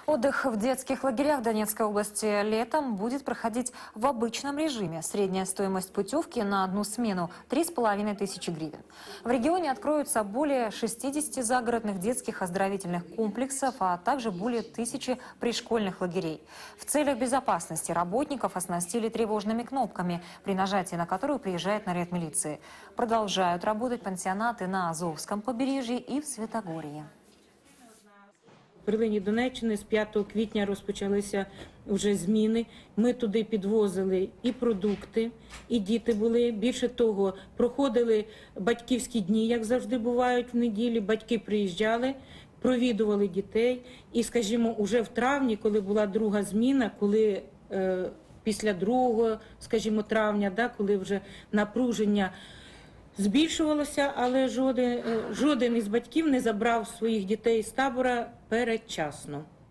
Отдых в детских лагерях в Донецкой области летом будет проходить в обычном режиме. Средняя стоимость путевки на одну смену – 3500 гривен. В регионе откроются более 60 загородных детских оздоровительных комплексов, а также более 1000 пришкольных лагерей. В целях безопасности работников оснастили тревожными кнопками, при нажатии на которую приезжает наряд милиции. Продолжают работать пансионаты на Азовском побережье и в Святогорье. В перлині Донеччини з 5 квітня розпочалися вже зміни. Ми туди підвозили і продукти, і діти були. Більше того, проходили батьківські дні, як завжди бувають в неділі. Батьки приїжджали, провідували дітей. І, скажімо, уже в травні, коли була друга зміна, коли після 2, скажімо, травня, коли вже напруження збільшувалося, але жоден із батьків не забрав своїх дітей з табора передчасно.